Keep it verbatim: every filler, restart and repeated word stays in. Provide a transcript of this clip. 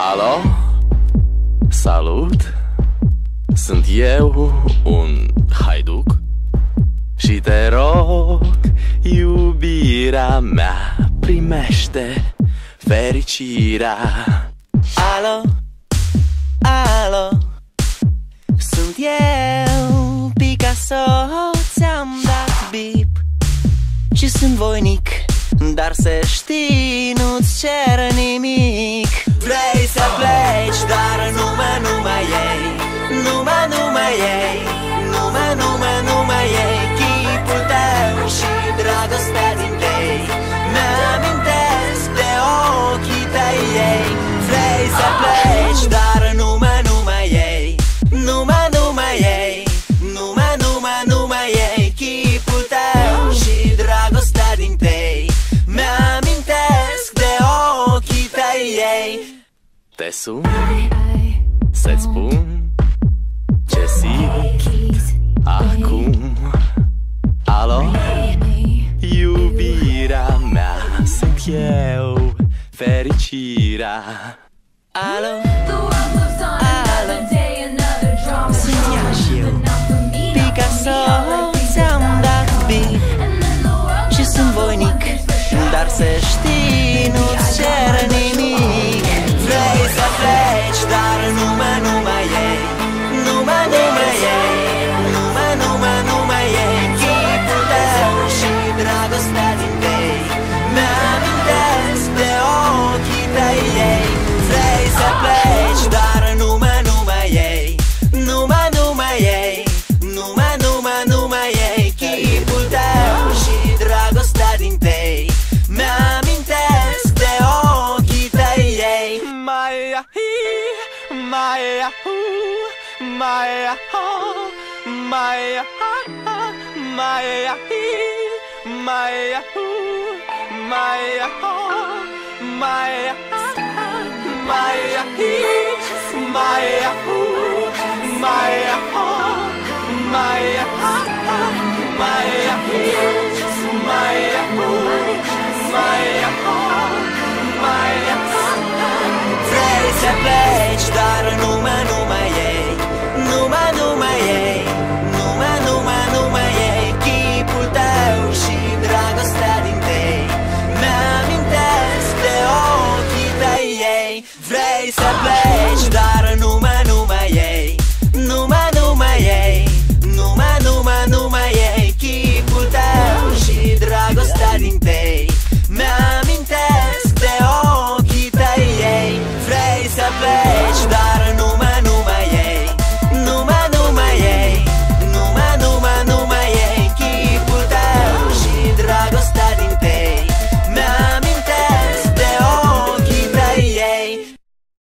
Alo? Salut! Sunt eu, un haiduc, și te rog, iubirea mea, primește fericirea. Alo, alo, sunt eu, Picasso, ți-am dat bip și sunt voinic, dar să știi, nu-ți cer nimic. Vrei să pleci, dar numai, numai ei, numai, numai ei, numai, numai, numai ei. Chipul tău și dragostea din tei mi-amintesc de ochii tăi ei. Vrei să pleci, dar numai, numai ei, numai, numai ei, numai, numai, numai ei. Chipul tău și dragostea din tei mi-amintesc de ochii tăi ei. Te sun să-ți spun ce simt acum. Alo? Iubirea mea, sunt eu, fericirea. Alo, alo, sunt ea și eu, Picasso, ți-am dat bip și sunt voinic, dar să știi, nu-ți cer nimic. Vrei să pleci, dar numai, numai ei, numai, numai ei, numai, numai, numai ei. Chipul tău și dragostea din tei mi-amintesc de ochii tăi ei. Vrei să pleci, dar numai, numai ei, numai, numai ei, numai, numai, numai ei. Chipul tău și dragostea din tei mi-amintesc de ochii tăi ei. Maia hi, maia hu, maia ha, maia ha, maia hi, maia hu, maia ha, maia ha, maia hi, maia hu, maia ha, maia ha, maia hi, maia hu, maia ha, maia ha. Vrei să pleci, dar numai, numai ei, numai, numai ei, numai, numai, numai ei. Chipul tău și dragostea din tei mi-amintesc de ochii tăi ei. Vrei să pleci, dar numai